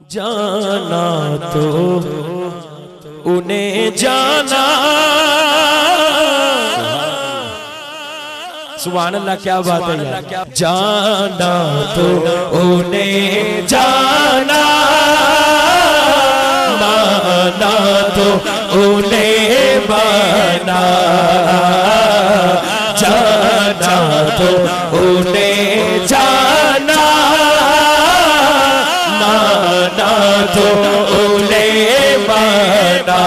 जाना तो उन्हें जाना। सुभान अल्लाह, क्या बात है यार। जाना तो उन्हें जाना, माना तो उन्हें माना। जाना तो उन्हें जाना, माना तो उन्हें माना।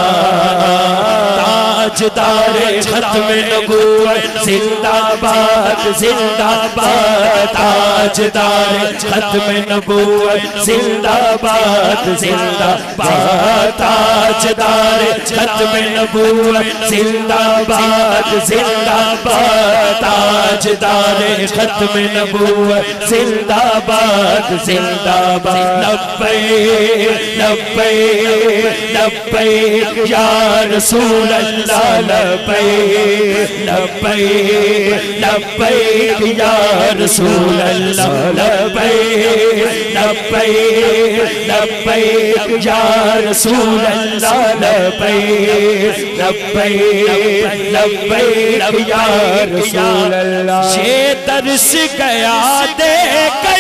ताजदारे खत्म नबूवत जिंदाबाद जिंदाबाद। ताजदारे खत्म नबूवत जिंदाबाद जिंदाबाद। ताजदारे खत्म नबूवत जिंदाबाद जिंदाबाद। ताजदारे खत्म नबूवत जिंदाबाद जिंदाबाद। लब्बैक लब्बैक लब्बैक या रसूल अल्लाह, लब्बैक लब्बैक लब्बैक या रसूल अल्लाह, लब्बैक लब्बैक लब्बैक या रसूल अल्लाह, लब्बैक लब्बैक लब्बैक या रसूल अल्लाह। ये तरस गया देकर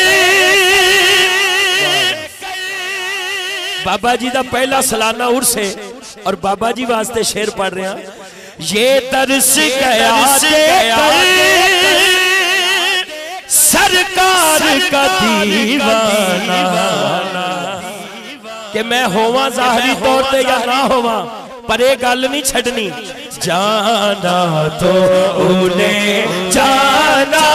बाबा जी दा पहला सालाना उर्स है और बाबा जी वास्ते शेर पढ़ रहे हैं। ये तरस गया सरकार का दीवाना कि मैं होवा जाहरी तौर पे या ना होवा, पर ये गल नहीं छड़नी। जाना तो उन्हें जाना,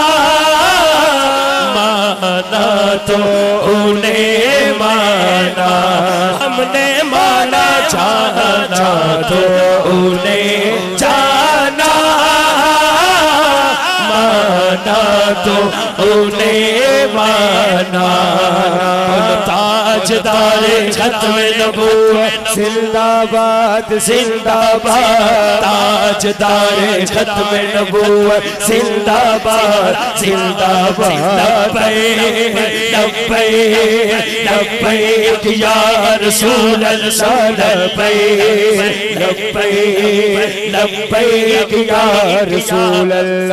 माना तो उन्हें माना। हमने माना जाना तो उन्हें जाना, माना तो उन्हें माना। ताजदारे खत्म नबूवत जिंदाबाद जिंदाबाद। ताजदारे खत्म नबूवत जिंदाबाद जिंदाबाद। लब्बैक लब्बैक लब्बैक या रसूल अल्लाह, लब्बैक लब्बैक लब्बैक या रसूल अल्लाह।